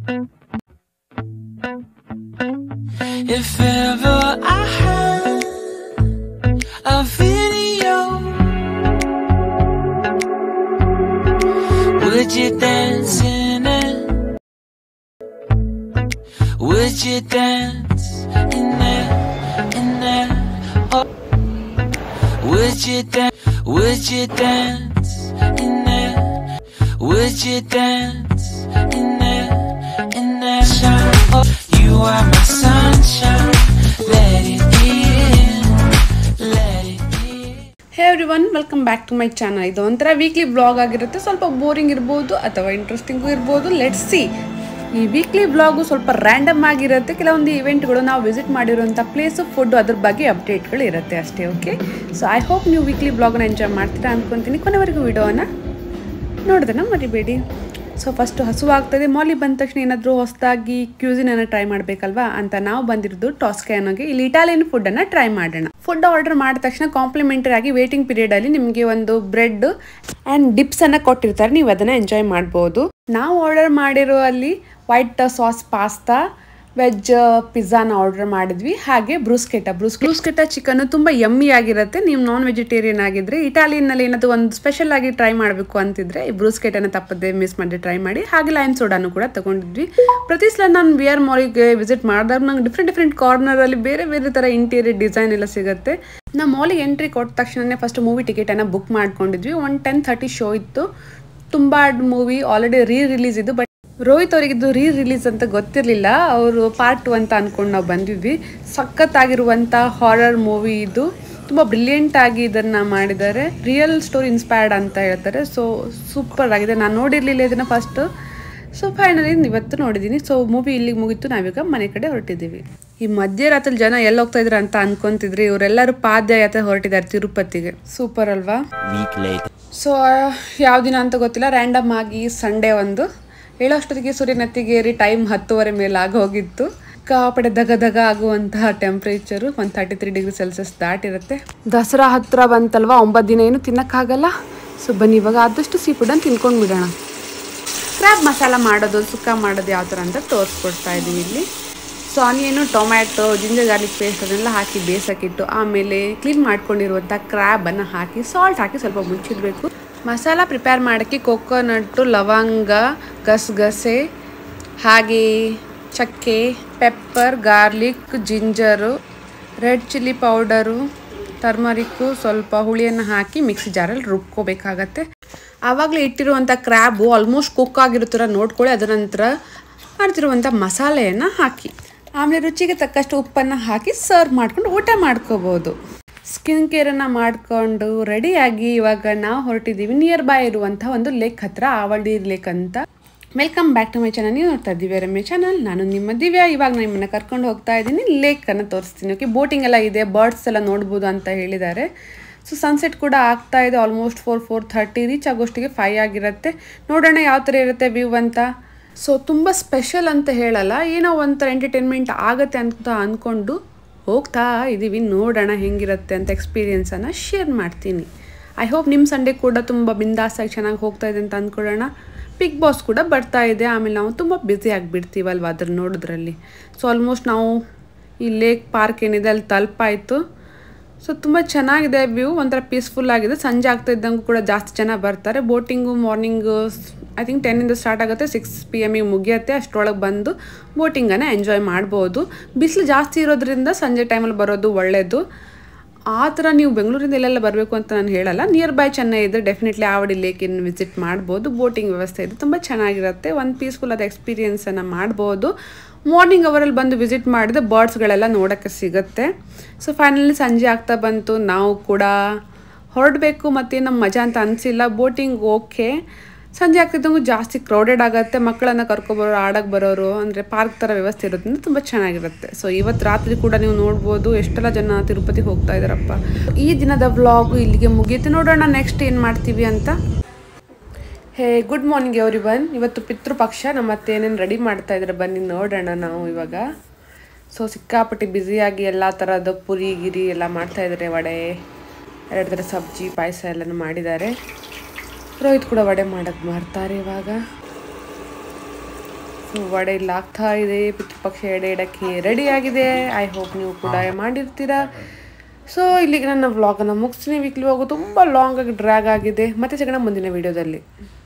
If ever I had a video, would you dance in it? Would you dance in it? In it? Oh. Would you dance? Would you dance in it? Would you dance in it? In that shine? Oh, you are my sunshine. Let it in. Let it in. Hey everyone, welcome back to my channel. ಇದು ಒಂಥರ weekly vlog ಆಗಿರುತ್ತೆ. ಸ್ವಲ್ಪ boring ಇರ್ಬೋದು ಅಥವಾ interesting ಇರ್ಬೋದು. Let's see. ಈ weekly vlog ಸ್ವಲ್ಪ random ಆಗಿರುತ್ತೆ. ಕೆಲವೊಂದು ಇವೆಂಟ್ಗಳು ನಾವು ವಿಸಿಟ್ ಮಾಡಿರುವಂಥ ಪ್ಲೇಸು, ಫುಡ್ಡು, ಅದ್ರ ಬಗ್ಗೆ ಅಪ್ಡೇಟ್ಗಳು ಇರುತ್ತೆ ಅಷ್ಟೇ. ಓಕೆ, ಸೊ ಐ ಹೋಪ್ ನೀವು ವೀಕ್ಲಿ ವ್ಲಾಗ್ನ ಎಂಜಾಯ್ ಮಾಡ್ತೀರಾ ಅಂದ್ಕೊತೀನಿ. ಕೊನೆವರೆಗೂ ವಿಡಿಯೋನ ನೋಡಿದ್ರೆ ಮರಿಬೇಡಿ. So first ಹಸುವಾಗ್ತದೆ. ಮಾಲಿ ಬಂದ ತಕ್ಷಣ ಏನಾದರೂ ಹೊಸದಾಗಿ ಕ್ಯೂಸಿನನ್ನು ಟ್ರೈ ಮಾಡಬೇಕಲ್ವಾ ಅಂತ ನಾವು ಬಂದಿರೋದು ಟಾಸ್ಕ್ಯಾನೋಗೆ. ಇಲ್ಲಿ ಇಟಾಲಿಯನ್ ಫುಡ್ಡನ್ನು ಟ್ರೈ ಮಾಡೋಣ. ಫುಡ್ ಆರ್ಡರ್ ಮಾಡಿದ ತಕ್ಷಣ ಕಾಂಪ್ಲಿಮೆಂಟರಿ ಆಗಿ ವೇಟಿಂಗ್ ಪೀರಿಯಡಲ್ಲಿ ನಿಮಗೆ ಒಂದು ಬ್ರೆಡ್ ಆ್ಯಂಡ್ ಡಿಪ್ಸನ್ನು ಕೊಟ್ಟಿರ್ತಾರೆ. ನೀವು ಅದನ್ನು ಎಂಜಾಯ್ ಮಾಡ್ಬೋದು. ನಾವು ಆರ್ಡರ್ ಮಾಡಿರೋ ಅಲ್ಲಿ ವೈಟ್ ಸಾಸ್ ಪಾಸ್ತಾ, ವೆಜ್ ಪಿಜ್ಜಾನ ಆರ್ಡರ್ ಮಾಡಿದ್ವಿ. ಹಾಗೆ ಬ್ರೂಸ್ಕೆಟ ಚಿಕನ್ ತುಂಬ ಯಮ್ಮಿ ಆಗಿರುತ್ತೆ. ನೀವು ನಾನ್ ವೆಜಿಟೇರಿಯನ್ ಆಗಿದ್ರೆ, ಇಟಾಲಿಯನ್ನಲ್ಲಿ ಏನಾದರೂ ಒಂದು ಸ್ಪೆಷಲ್ ಆಗಿ ಟ್ರೈ ಮಾಡಬೇಕು ಅಂತಿದ್ರೆ ಈ ಬ್ರೂಸ್ಕೆಟನ್ನು ತಪ್ಪದೆ ಮಿಸ್ ಮಾಡಿ ಟ್ರೈ ಮಾಡಿ. ಹಾಗೆ ಲೈಮ್ ಸೋಡಾನು ಕೂಡ ತಗೊಂಡಿದ್ವಿ. ಪ್ರತಿ ಸಲ ನಾನು VR ಮಾಲಿಗೆ ವಿಸಿಟ್ ಮಾಡಿದಾಗ ನಂಗೆ ಡಿಫ್ರೆಂಟ್ ಕಾರ್ನರಲ್ಲಿ ಬೇರೆ ಬೇರೆ ಥರ ಇಂಟೀರಿಯರ್ ಡಿಸೈನ್ ಎಲ್ಲ ಸಿಗುತ್ತೆ. ನಾವು ಮಾಲಿಗೆ ಎಂಟ್ರಿ ಕೊಟ್ಟ ತಕ್ಷಣ ಫಸ್ಟ್ ಮೂವಿ ಟಿಕೆಟನ್ನು ಬುಕ್ ಮಾಡ್ಕೊಂಡಿದ್ವಿ. 10:30 ಶೋ ಇತ್ತು. ತುಂಬ ಮೂವಿ ಆಲ್ರೆಡಿ ರಿಲೀಸ್ ಇದ್ದು. ಬಟ್ ರೋಹಿತ್ ಅವರಿಗಿದ್ದು ರಿಲೀಸ್ ಅಂತ ಗೊತ್ತಿರಲಿಲ್ಲ. ಅವರು ಪಾರ್ಟ್ 2 ಅಂತ ಅಂದ್ಕೊಂಡು ನಾವು ಬಂದಿದ್ವಿ. ಸಖತ್ತಾಗಿರುವಂಥ ಹಾರರ್ ಮೂವಿ ಇದು. ತುಂಬ ಬ್ರಿಲಿಯಂಟ್ ಆಗಿ ಇದನ್ನು ಮಾಡಿದ್ದಾರೆ. ರಿಯಲ್ ಸ್ಟೋರಿ ಇನ್ಸ್ಪೈರ್ಡ್ ಅಂತ ಹೇಳ್ತಾರೆ. ಸೊ ಸೂಪರ್ ಆಗಿದೆ. ನಾನು ನೋಡಿರಲಿಲ್ಲ ಇದನ್ನು ಫಸ್ಟು. ಸೊ ಫೈನಲಿ ಇವತ್ತು ನೋಡಿದ್ದೀನಿ. ಸೊ ಮೂವಿ ಇಲ್ಲಿಗೆ ಮುಗಿತು. ನಾವೀಗ ಮನೆ ಕಡೆ ಹೊರಟಿದ್ದೀವಿ. ಈ ಮಧ್ಯರಾತ್ರಿ ಜನ ಎಲ್ಲಿ ಹೋಗ್ತಾ ಇದ್ರು ಅಂತ ಅನ್ಕೊಂತಿದ್ರಿ. ಇವರೆಲ್ಲರೂ ಪಾದಯಾತ್ರೆ ಹೊರಟಿದ್ದಾರೆ ತಿರುಪತಿಗೆ. ಸೂಪರ್ ಅಲ್ವಾ? ಸೊ ಯಾವ ದಿನ ಅಂತ ಗೊತ್ತಿಲ್ಲ. ರ್ಯಾಂಡಮ್ ಆಗಿ ಸಂಡೇ ಒಂದು ಹೇಳೋಷ್ಟೊತ್ತಿಗೆ ಸೂರ್ಯನತ್ತಿಗೇರಿ ಟೈಮ್ 10:30 ಮೇಲೆ ಆಗೋಗಿತ್ತು. ಕಾಪಡೆ ದಗ ಆಗುವಂತಹ ಟೆಂಪ್ರೇಚರು 133 ಡಿಗ್ರಿ ಸೆಲ್ಸಿಯಸ್ ದಾಟಿರುತ್ತೆ. ದಸರಾ ಹತ್ತಿರ ಬಂತಲ್ವಾ, 9 ದಿನ ಏನು ತಿನ್ನೋಕ್ಕಾಗಲ್ಲ. ಸೊ ಬನ್ನಿ ಇವಾಗ ಆದಷ್ಟು ಸೀ ಫುಡನ್ನು ತಿನ್ಕೊಂಡು ಬಿಡೋಣ. ಕ್ರ್ಯಾಬ್ ಮಸಾಲ ಮಾಡೋದು, ಸುಕ್ಕ ಮಾಡೋದು ಯಾವ ಥರ ಅಂತ ತೋರಿಸ್ಕೊಡ್ತಾ ಇದ್ದೀವಿ ಇಲ್ಲಿ. So onion, tomato, ginger garlic paste ಅದನ್ನೆಲ್ಲ ಹಾಕಿ ಬೇಯಿಸೋಕ್ಕಿಟ್ಟು ಆಮೇಲೆ ಕ್ಲೀನ್ ಮಾಡ್ಕೊಂಡಿರುವಂಥ ಕ್ರ್ಯಾಬನ್ನು ಹಾಕಿ ಸಾಲ್ಟ್ ಹಾಕಿ ಸ್ವಲ್ಪ ಮುಚ್ಚಿಡಬೇಕು. ಮಸಾಲ ಪ್ರಿಪೇರ್ ಮಾಡೋಕ್ಕೆ ಕೊಕೊನಟ್ಟು, ಲವಂಗ, ಗಸಗಸೆ, ಹಾಗೆ ಚಕ್ಕೆ, pepper, garlic, ginger, red chilli powder, turmeric, ಸ್ವಲ್ಪ ಹುಳಿಯನ್ನು ಹಾಕಿ ಮಿಕ್ಸಿ ಜಾರಲ್ಲಿ ರುಬ್ಕೋಬೇಕಾಗತ್ತೆ. ಆವಾಗಲೇ ಇಟ್ಟಿರುವಂಥ ಕ್ರ್ಯಾಬು ಆಲ್ಮೋಸ್ಟ್ ಕುಕ್ ಆಗಿರೋ ಥರ ನೋಡ್ಕೊಳ್ಳಿ. ಅದರ ನಂತರ ಮಾಡ್ತಿರುವಂಥ ಮಸಾಲೆಯನ್ನು ಹಾಕಿ ಆಮೇಲೆ ರುಚಿಗೆ ತಕ್ಕಷ್ಟು ಉಪ್ಪನ್ನು ಹಾಕಿ ಸರ್ವ್ ಮಾಡ್ಕೊಂಡು ಊಟ ಮಾಡ್ಕೋಬೋದು. ಸ್ಕಿನ್ ಕೇರನ್ನು ಮಾಡಿಕೊಂಡು ರೆಡಿಯಾಗಿ ಇವಾಗ ನಾವು ಹೊರಟಿದ್ದೀವಿ ನಿಯರ್ ಬೈ ಇರುವಂಥ ಒಂದು ಲೇಕ್ ಹತ್ರ, ಆವಳ್ಳಿ ಲೇಕ್ ಅಂತ. Welcome back to my channel. ನೀವು ನೋಡ್ತಾ ಇದ್ದೀವಿ ರಮ್ಯ ಚಾನಲ್. ನಾನು ನಿಮ್ಮ ದಿವ್ಯಾ. ಇವಾಗ ನಾನು ನಿಮ್ಮನ್ನು ಕರ್ಕೊಂಡು ಹೋಗ್ತಾ ಇದ್ದೀನಿ. ಲೇಕನ್ನು ತೋರಿಸ್ತೀನಿ. ಓಕೆ, ಬೋಟಿಂಗ್ ಎಲ್ಲ ಇದೆ, ಬರ್ಡ್ಸ್ ಎಲ್ಲ ನೋಡ್ಬೋದು ಅಂತ ಹೇಳಿದ್ದಾರೆ. ಸೊ ಸನ್ಸೆಟ್ ಕೂಡ ಆಗ್ತಾ ಇದೆ. ಆಲ್ಮೋಸ್ಟ್ 4:30 ರೀಚ್ ಆಗೋಷ್ಟಿಗೆ 5 ಆಗಿರುತ್ತೆ. ನೋಡೋಣ ಯಾವ ಥರ ಇರುತ್ತೆ ವ್ಯೂ ಅಂತ. ಸೊ ತುಂಬ ಸ್ಪೆಷಲ್ ಅಂತ ಹೇಳಲ್ಲ, ಏನೋ ಒಂಥರ ಎಂಟರ್ಟೈನ್ಮೆಂಟ್ ಆಗುತ್ತೆ ಅಂತ ಅಂದ್ಕೊಂಡು ಹೋಗ್ತಾ ಇದ್ದೀವಿ. ನೋಡೋಣ ಹೆಂಗಿರುತ್ತೆ ಅಂತ ಎಕ್ಸ್ಪೀರಿಯೆನ್ಸನ್ನು ಶೇರ್ ಮಾಡ್ತೀನಿ. ಐ ಹೋಪ್ ನಿಮ್ಮ ಸಂಡೇ ಕೂಡ ತುಂಬ ಬಿಂದಾಸಾಗಿ ಚೆನ್ನಾಗಿ ಹೋಗ್ತಾ ಇದೆ ಅಂತ ಅಂದ್ಕೊಳ್ಳೋಣ. ಬಿಗ್ ಬಾಸ್ ಕೂಡ ಬರ್ತಾ ಇದೆ. ಆಮೇಲೆ ನಾವು ತುಂಬ ಬ್ಯುಸಿ ಆಗಿಬಿಡ್ತೀವಲ್ವ ಅದ್ರ ನೋಡೋದ್ರಲ್ಲಿ. ಸೊ ಆಲ್ಮೋಸ್ಟ್ ನಾವು ಈ ಲೇಕ್ ಪಾರ್ಕ್ ಏನಿದೆ ಅಲ್ಲಿ ತಲುಪಾಯಿತು. ಸೊ ತುಂಬ ಚೆನ್ನಾಗಿದೆ ವ್ಯೂ, ಒಂಥರ ಪೀಸ್ಫುಲ್ ಆಗಿದೆ. ಸಂಜೆ ಆಗ್ತಾ ಇದ್ದಂಗೂ ಕೂಡ ಜಾಸ್ತಿ ಜನ ಬರ್ತಾರೆ. Boating morning I think 10 start ಆಗುತ್ತೆ, 6 PM ಮುಗಿಯುತ್ತೆ. ಅಷ್ಟರೊಳಗೆ ಬಂದು ಬೋಟಿಂಗನ್ನು ಎಂಜಾಯ್ ಮಾಡ್ಬೋದು. ಬಿಸಿಲು ಜಾಸ್ತಿ ಇರೋದ್ರಿಂದ ಸಂಜೆ ಟೈಮಲ್ಲಿ ಬರೋದು ಒಳ್ಳೆಯದು. ಆ ಥರ ನೀವು ಬೆಂಗಳೂರಿಂದ ಎಲ್ಲೆಲ್ಲ ಬರಬೇಕು ಅಂತ ನಾನು ಹೇಳಲ್ಲ. ನಿಯರ್ ಬೈ ಚೆನ್ನೈ ಇದ್ದರೆ ಡೆಫಿನೆಟ್ಲಿ ಆವಡಿ ಲೇಕಿನ ವಿಸಿಟ್ ಮಾಡ್ಬೋದು. ಬೋಟಿಂಗ್ ವ್ಯವಸ್ಥೆ ಇದೆ, ತುಂಬ ಚೆನ್ನಾಗಿರುತ್ತೆ. ಒಂದು ಪೀಸ್ಫುಲ್ ಆದ ಎಕ್ಸ್ಪೀರಿಯೆನ್ಸನ್ನು ಮಾಡ್ಬೋದು. ಮಾರ್ನಿಂಗ್ ಅವರಲ್ಲಿ ಬಂದು ವಿಸಿಟ್ ಮಾಡಿದ್ರೆ ಬರ್ಡ್ಸ್ಗಳೆಲ್ಲ ನೋಡೋಕ್ಕೆ ಸಿಗುತ್ತೆ. ಸೊ ಫೈನಲಿ ಸಂಜೆ ಆಗ್ತಾ ಬಂತು. ನಾವು ಕೂಡ ಹೊರಡಬೇಕು. ಮತ್ತು ನಮ್ಮ ಮಜಾ ಅಂತ ಅನಿಸಿಲ್ಲ. Boating okay. ಸಂಜೆ ಆಗ್ತಿದ್ದಂಗೂ ಜಾಸ್ತಿ ಕ್ರೌಡೆಡ್ ಆಗುತ್ತೆ. ಮಕ್ಕಳನ್ನು ಕರ್ಕೊಬರೋರು, ಆಡೋಕ್ಕೆ ಬರೋರು, ಅಂದರೆ ಪಾರ್ಕ್ ಥರ ವ್ಯವಸ್ಥೆ ಇರೋದ್ರಿಂದ ತುಂಬ ಚೆನ್ನಾಗಿರುತ್ತೆ. ಸೊ ಇವತ್ತು ರಾತ್ರಿ ಕೂಡ ನೀವು ನೋಡ್ಬೋದು ಎಷ್ಟೆಲ್ಲ ಜನ ತಿರುಪತಿಗೆ ಹೋಗ್ತಾ ಇದ್ದಾರಪ್ಪ. ಈ ದಿನದ ವ್ಲಾಗು ಇಲ್ಲಿಗೆ ಮುಗಿಯುತ್ತೆ. ನೋಡೋಣ ನೆಕ್ಸ್ಟ್ ಏನು ಮಾಡ್ತೀವಿ ಅಂತ. Hey good morning everyone. ಇವತ್ತು ಪಿತೃಪಕ್ಷ. ನಮ್ಮ ಅತ್ತೆ ಏನೇನು ರೆಡಿ ಮಾಡ್ತಾ ಇದ್ದಾರೆ ಬನ್ನಿ ನೋಡೋಣ ನಾವು ಇವಾಗ. ಸೊ ಸಿಕ್ಕಾಪಟ್ಟಿ ಬ್ಯುಸಿಯಾಗಿ ಎಲ್ಲ ಥರದ ಪುರಿ ಗಿರಿ ಎಲ್ಲ ಮಾಡ್ತಾಯಿದ್ದಾರೆ. ವಡೆ, 2 ಥರ ಸಬ್ಜಿ, ಪಾಯಸ ಎಲ್ಲನೂ ಮಾಡಿದ್ದಾರೆ. ರೋಹಿತ್ ಕೂಡ ವಡೆ ಮಾಡೋಕ್ಕೆ ಮಾಡ್ತಾರೆ ಇವಾಗ. ಸೊ ವಡೆ ಇಲ್ಲಿ ಆಗ್ತಾ ಇದೆ, ಪಿತೃಪಕ್ಷ ಎಡೆ ಇಡಕ್ಕೆ ರೆಡಿ ಆಗಿದೆ. ಐ ಹೋಪ್ ನೀವು ಕೂಡ ಮಾಡಿರ್ತೀರಾ. ಸೊ ಇಲ್ಲಿಗೆ ನನ್ನ ವ್ಲಾಗನ್ನು ಮುಗಿಸ್ತೀನಿ. ವೀಕ್ಲಿ ವ್ಲಾಗು ತುಂಬ ಲಾಂಗ್ ಆಗಿ ಡ್ರ್ಯಾಗ್ ಆಗಿದೆ. ಮತ್ತೆ ಸಿಗೋಣ ಮುಂದಿನ ವೀಡಿಯೋದಲ್ಲಿ.